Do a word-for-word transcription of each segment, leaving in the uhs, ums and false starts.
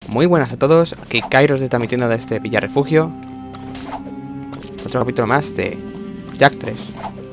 Muy buenas a todos, aquí Kairos está emitiendo desde Villa Refugio. Otro capítulo más de Jak tres.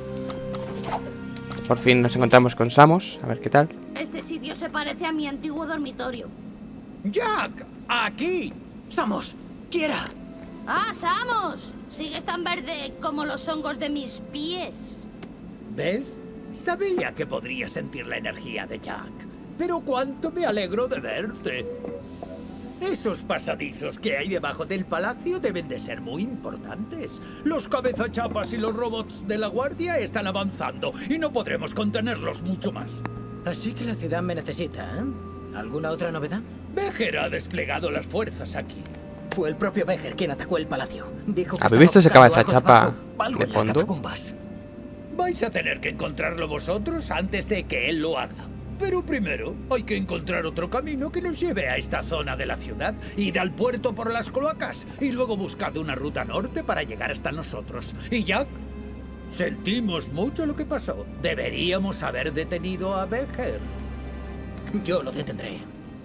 Por fin nos encontramos con Samus, a ver qué tal. Este sitio se parece a mi antiguo dormitorio. ¡Jak! ¡Aquí! ¡Samus! ¡Quiera! ¡Ah, Samus! Sigues tan verde como los hongos de mis pies. ¿Ves? Sabía que podría sentir la energía de Jak. Pero cuánto me alegro de verte. Esos pasadizos que hay debajo del palacio deben de ser muy importantes. Los cabezachapas y los robots de la guardia están avanzando y no podremos contenerlos mucho más. Así que la ciudad me necesita, ¿eh? ¿Alguna otra novedad? Vejer ha desplegado las fuerzas aquí. Fue el propio Vejer quien atacó el palacio. Dijo que ¿Habéis visto ese estaba cabezachapa buscando algo de en las fondo? catacumbas. Vais a tener que encontrarlo vosotros antes de que él lo haga. Pero primero hay que encontrar otro camino que nos lleve a esta zona de la ciudad. Id al puerto por las cloacas y luego buscad una ruta norte para llegar hasta nosotros. Y Jak, sentimos mucho lo que pasó. Deberíamos haber detenido a Vejer. Yo lo detendré.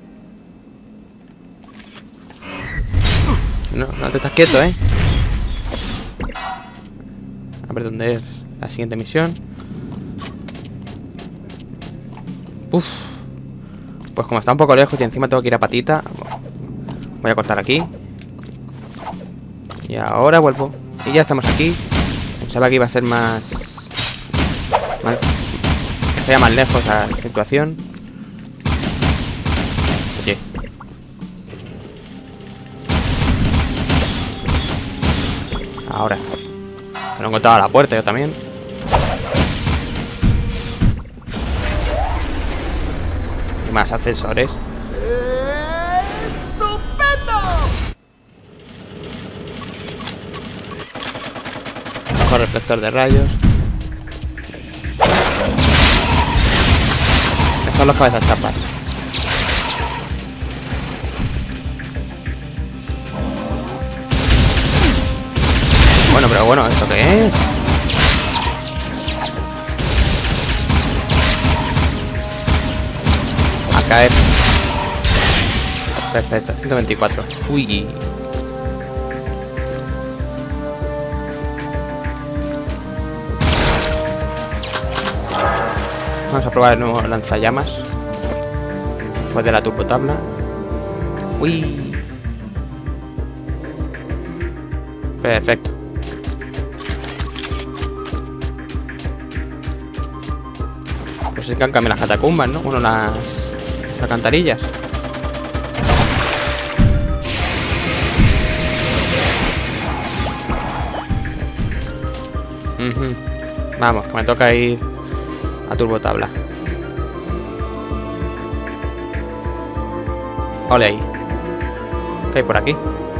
No, no te estás quieto, ¿eh? A ver dónde es la siguiente misión. Uf. Pues como está un poco lejos y encima tengo que ir a patita, voy a cortar aquí. Y ahora vuelvo. Y ya estamos aquí. Pensaba que iba a ser más... más... que estaría más lejos la situación. Oye. Ahora. Me lo he encontrado a la puerta yo también. Y más ascensores. ¡Estupendo! Mejor reflector de rayos. Estos son los cabezas chapas. Bueno, pero bueno, ¿esto qué es? A caer. Perfecto, ciento veinticuatro. Uy. Vamos a probar el nuevo lanzallamas. Después de la turbotabla. Uy. Perfecto. Pues es que han cambiado las catacumbas, ¿no? Bueno, las, las alcantarillas. Uh-huh. Vamos, que me toca ir a turbotabla. Ole ahí. ¿Qué hay por aquí?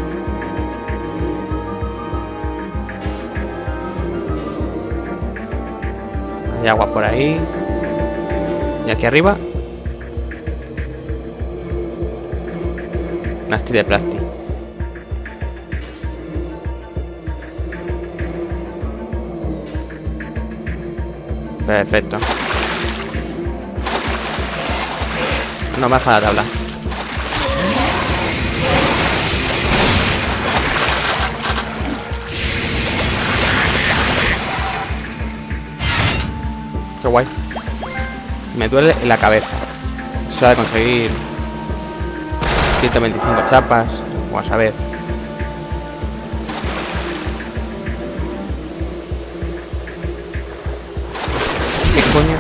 Hay agua por ahí. Y aquí arriba Nasty de plástico. Perfecto. No me baja la tabla. Qué guay. Me duele en la cabeza. Eso de conseguir ciento veinticinco chapas. Vamos a ver. ¿Qué coño?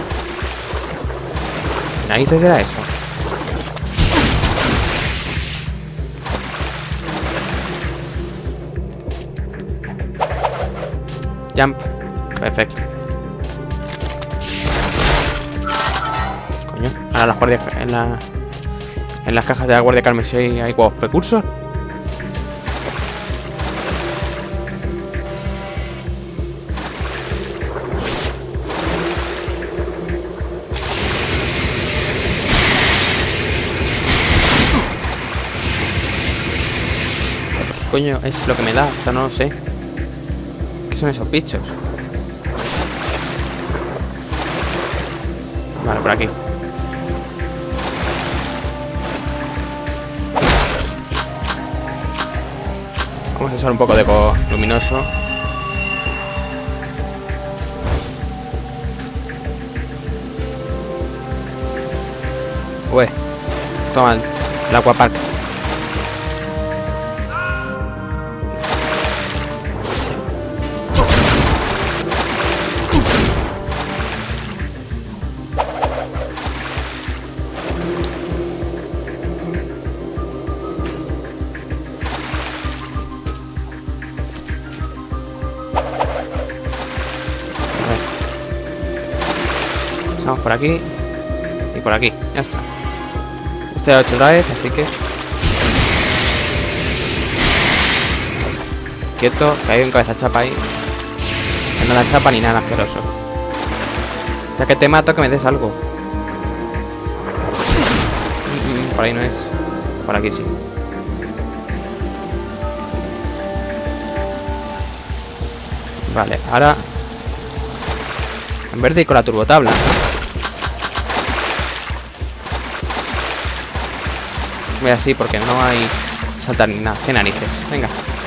¿Qué narices era eso? Jump. Perfecto. Ahora las guardias en la en las cajas de la guardia carmesí hay huevos precursor. ¿Qué coño es lo que me da? O sea, no lo sé. ¿Qué son esos bichos? Vale, por aquí. Vamos a usar un poco de eco luminoso. Ué, toma el aquapark. Pasamos por aquí y por aquí, ya está. Este lo he hecho otra vez, así que quieto, que hay un cabeza chapa ahí. Que no da chapa ni nada asqueroso. Ya que te mato, que me des algo. Por ahí no es. Por aquí sí. Vale, ahora en vez de ir con la turbotabla, voy así porque no hay saltar ni nada. Qué narices. Venga.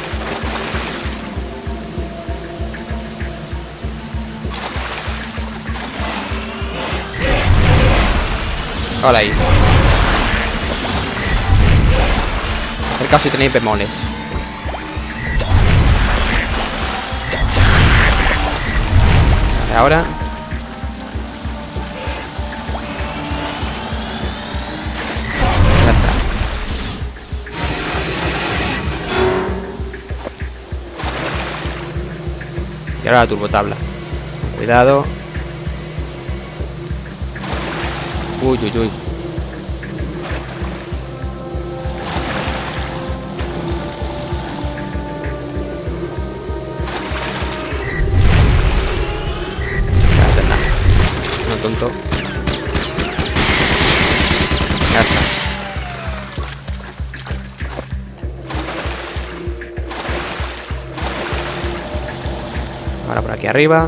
Hola ahí. Acercaos si tenéis bemoles. Vale, ahora y ahora la turbotabla. Cuidado. Uy, uy, uy. Ya está. Es un tonto. Ya está. Ahora por aquí arriba.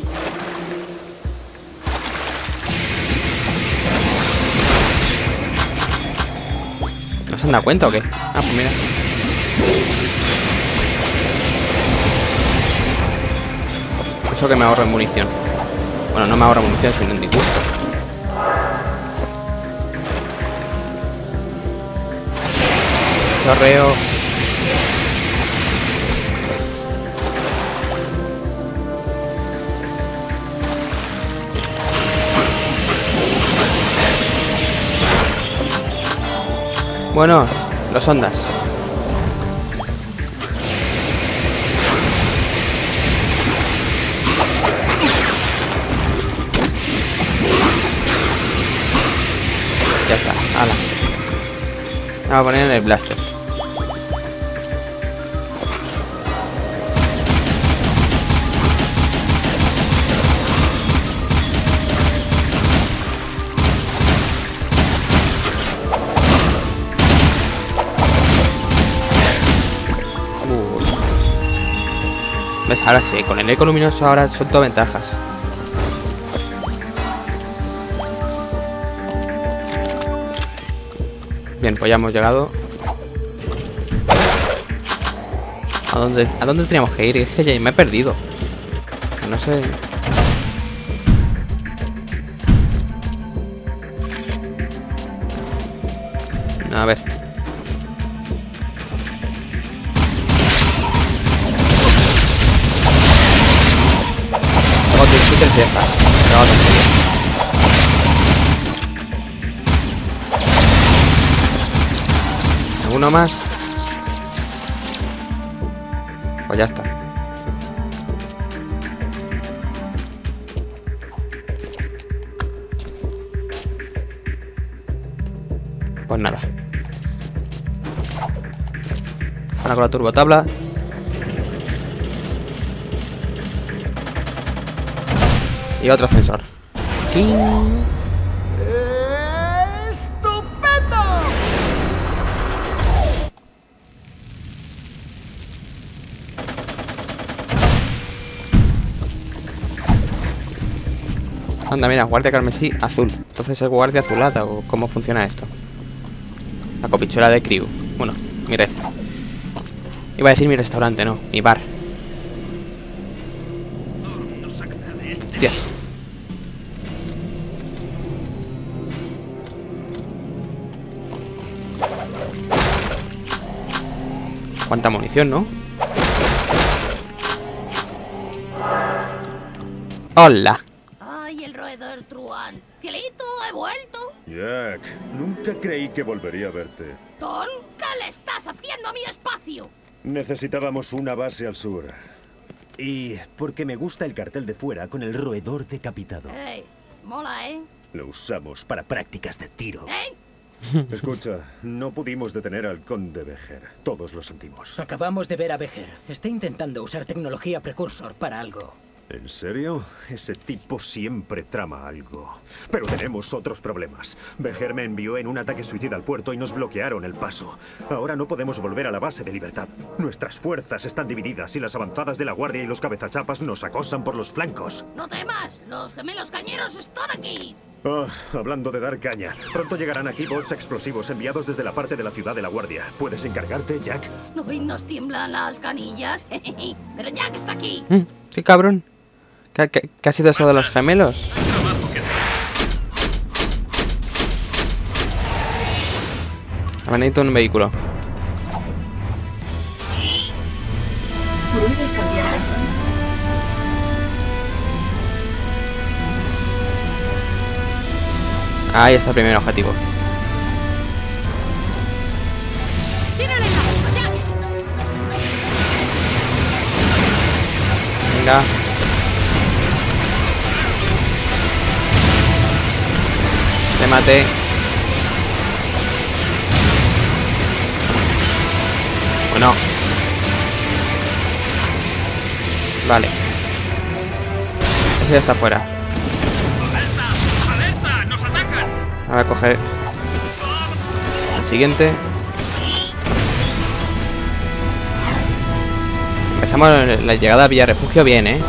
¿No se han dado cuenta o qué? Ah, pues mira. Eso que me ahorro en munición. Bueno, no me ahorro en munición, sino en disgusto. Chorreo. Bueno, los ondas. Ya está, ala. Vamos a poner en el blaster. ¿Ves? Ahora sí, con el eco luminoso ahora son todo ventajas. Bien, pues ya hemos llegado. ¿A dónde, a dónde teníamos que ir? Es que ya me he perdido. O sea, no sé. A ver. Cierta. No, no sé. ¿Alguno más? Pues ya está. Pues nada. Ahora con la turbotabla. Y otro ascensor. ¡Estupendo! Anda, mira, guardia carmesí azul. Entonces es guardia azulada o cómo funciona esto. La copichuela de Crew. Bueno, mira esto. Iba a decir mi restaurante, no, mi bar. Dios. Cuánta munición, ¿no? Hola. Ay, el roedor truán. Cielito, he vuelto. Jack, nunca creí que volvería a verte. Ton, ¿qué le estás haciendo a mi espacio? Necesitábamos una base al sur. Y porque me gusta el cartel de fuera con el roedor decapitado. Ey, mola, ¿eh? Lo usamos para prácticas de tiro. ¿Eh? Escucha, no pudimos detener al conde Becher. Todos lo sentimos. Acabamos de ver a Becher. Está intentando usar tecnología precursor para algo. ¿En serio? Ese tipo siempre trama algo. Pero tenemos otros problemas. Becher me envió en un ataque suicida al puerto y nos bloquearon el paso. Ahora no podemos volver a la base de Libertad. Nuestras fuerzas están divididas y las avanzadas de la guardia y los cabezachapas nos acosan por los flancos. No temas, los gemelos cañeros están aquí. Ah, hablando de dar caña, pronto llegarán aquí bots explosivos enviados desde la parte de la ciudad de la guardia. ¿Puedes encargarte, Jack? Hoy nos tiemblan las canillas. Pero Jack está aquí. Mm, qué cabrón. ¿Qué, qué, qué ha sido eso de los gemelos? Ha venido un vehículo. Puede cambiar. Ahí está el primer objetivo. ¡Tírale la bomba, Jack! Venga. Le maté. Bueno. Vale. Ese ya está fuera. Ahora a coger el siguiente. Empezamos la llegada a Villa Refugio bien, ¿eh?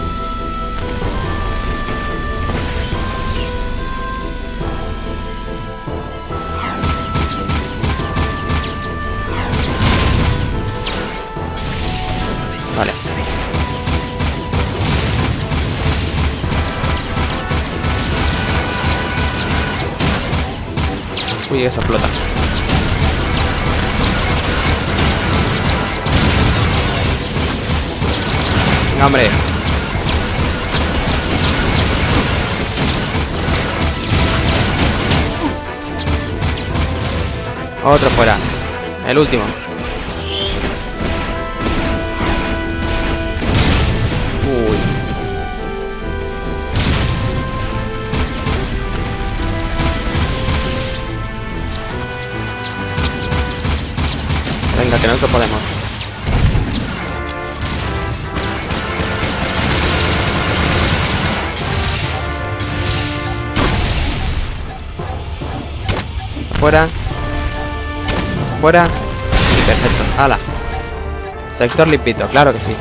Vale. Uy, eso explota. Venga, hombre. Otro fuera. El último. Uy. Venga, que nosotros podemos. Fuera. Fuera. Y perfecto. ¡Hala! Sector limpito, claro que sí.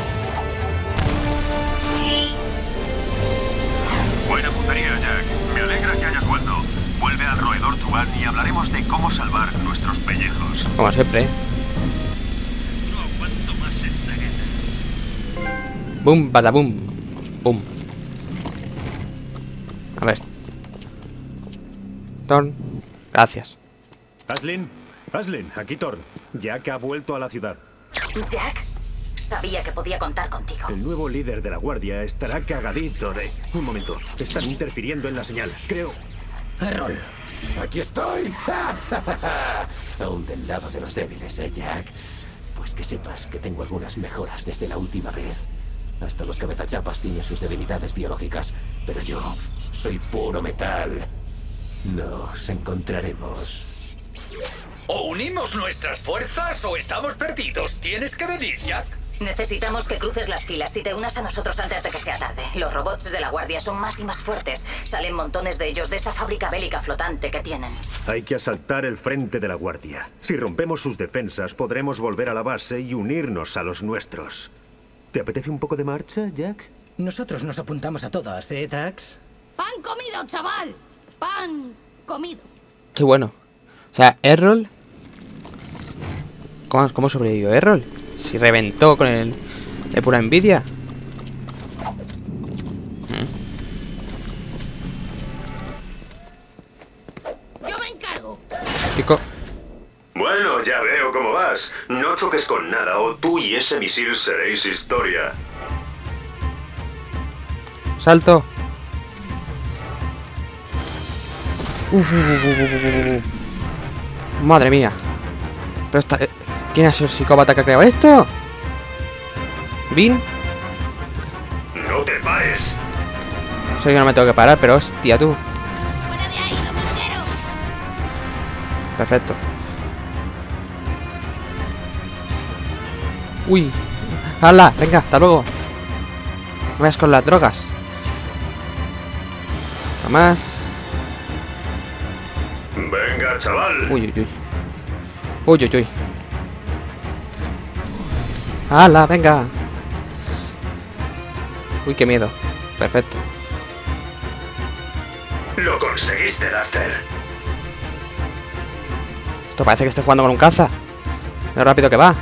Buena puntería, Jack. Me alegra que hayas vuelto. Vuelve al roedor Tuan y hablaremos de cómo salvar nuestros pellejos. Como siempre. No aguanto más esta guerra. Boom, badabum. Boom. A ver. Thorn. Gracias. Aslin, Aslin, aquí Thorn. Jack ha vuelto a la ciudad. Jack, sabía que podía contar contigo. El nuevo líder de la guardia estará cagadito de... Un momento, están interfiriendo en la señal. Creo... Errol. ¡Aquí estoy! Aún del lado de los débiles, ¿eh, Jack? Pues que sepas que tengo algunas mejoras desde la última vez. Hasta los cabezachapas tienen sus debilidades biológicas, pero yo soy puro metal. Nos encontraremos. O unimos nuestras fuerzas o estamos perdidos. Tienes que venir, Jack. Necesitamos que cruces las filas y te unas a nosotros antes de que sea tarde. Los robots de la guardia son más y más fuertes. Salen montones de ellos de esa fábrica bélica flotante que tienen. Hay que asaltar el frente de la guardia. Si rompemos sus defensas, podremos volver a la base y unirnos a los nuestros. ¿Te apetece un poco de marcha, Jack? Nosotros nos apuntamos a todas, ¿eh, Dax? ¡Pan comido, chaval! ¡Pan comido! Sí, bueno. O sea, Errol... ¿Cómo, cómo sobrevivió Errol? Si reventó con el... de pura envidia. Yo me encargo. Pico. Bueno, ya veo cómo vas. No choques con nada o tú y ese misil seréis historia. Salto. Uf, uf, uf, uf, uf, uf. Madre mía. Pero esta... eh, ¿quién ha sido el psicópata que ha creado esto? ¿Vin? ¡No te pares! Sé que no me tengo que parar, pero hostia tú. Fuera de ahí, dominguero. Perfecto. Uy. ¡Hala! Venga, hasta luego. No vayas con las drogas. Más. Venga, chaval. Uy, uy, uy. Uy, uy, uy. ¡Hala! Venga. Uy, qué miedo. Perfecto. Lo conseguiste, Duster. Esto parece que esté jugando con un caza. Lo rápido que va.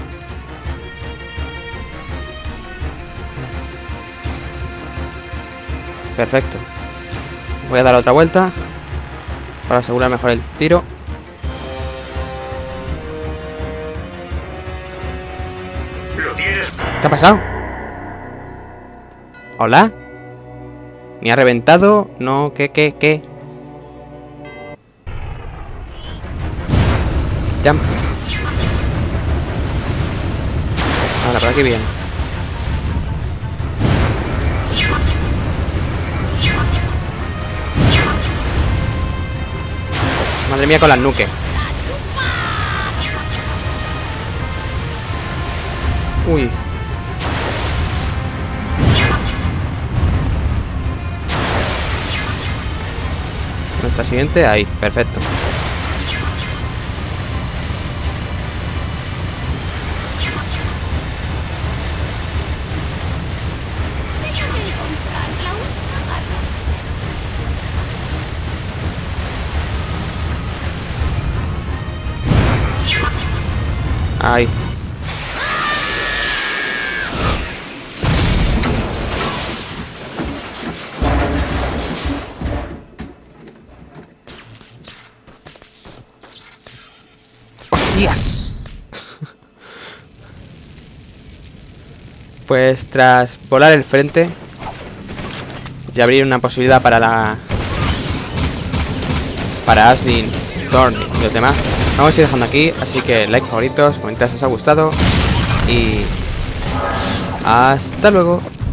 Perfecto. Voy a dar otra vuelta para asegurar mejor el tiro. Lo tienes. ¿Qué ha pasado? ¿Hola? ¿Ni ha reventado? No, ¿qué, qué, qué? Jump. Ahora, por aquí bien. Madre mía con las nuques. Uy. Nuestra siguiente, ahí, perfecto. Tengo que encontrar la última barra. Ahí. ¡Hostias! Pues tras volar el frente y abrir una posibilidad para la... para Ashley, Thorn y los demás, vamos a ir dejando aquí, así que like, favoritos, comentarios si os ha gustado y hasta luego.